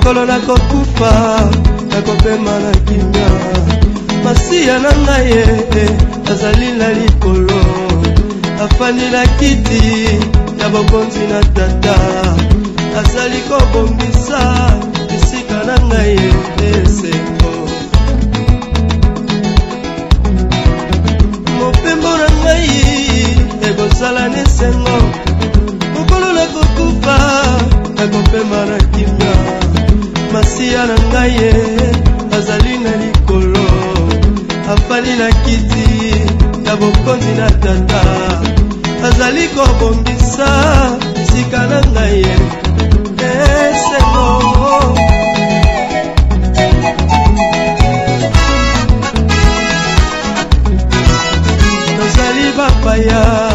mokolo na kokufa na kopema na kimia masiya na ngai azali na likolo afandi na kiti ya bokonzi na tata azali kobombisa esika na ngai esengo mopembo na ngai ekozala nesengo mokolo na kokufa na kopema na kimia masiya na ngai azali na likolo afandi na kiti ya bokonzi na tata azali kobombisa esika na ngai esengo nazali bapaya